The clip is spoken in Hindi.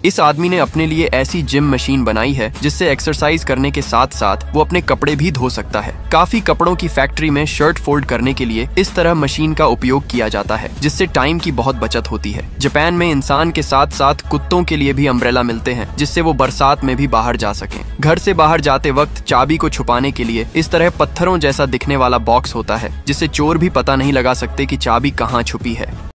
इस आदमी ने अपने लिए ऐसी जिम मशीन बनाई है जिससे एक्सरसाइज करने के साथ साथ वो अपने कपड़े भी धो सकता है। काफी कपड़ों की फैक्ट्री में शर्ट फोल्ड करने के लिए इस तरह मशीन का उपयोग किया जाता है, जिससे टाइम की बहुत बचत होती है। जापान में इंसान के साथ साथ कुत्तों के लिए भी अम्ब्रेला मिलते हैं, जिससे वो बरसात में भी बाहर जा सकें। घर से बाहर जाते वक्त चाबी को छुपाने के लिए इस तरह पत्थरों जैसा दिखने वाला बॉक्स होता है, जिससे चोर भी पता नहीं लगा सकते कि चाबी कहाँ छुपी है।